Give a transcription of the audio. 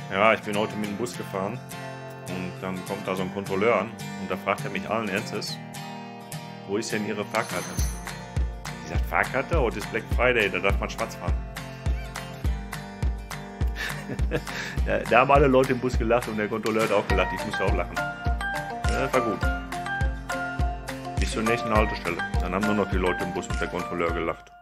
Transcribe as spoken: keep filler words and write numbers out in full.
Ja, ich bin heute mit dem Bus gefahren und dann kommt da so ein Kontrolleur an und da fragt er mich allen Ernstes, wo ist denn Ihre Fahrkarte? Ich sage, Fahrkarte? Heute ist Black Friday, da darf man schwarz fahren. da, da haben alle Leute im Bus gelacht und der Kontrolleur hat auch gelacht, ich musste auch lachen. Ja, war gut. Bis zur nächsten Haltestelle. Dann haben nur noch die Leute im Bus und der Kontrolleur gelacht.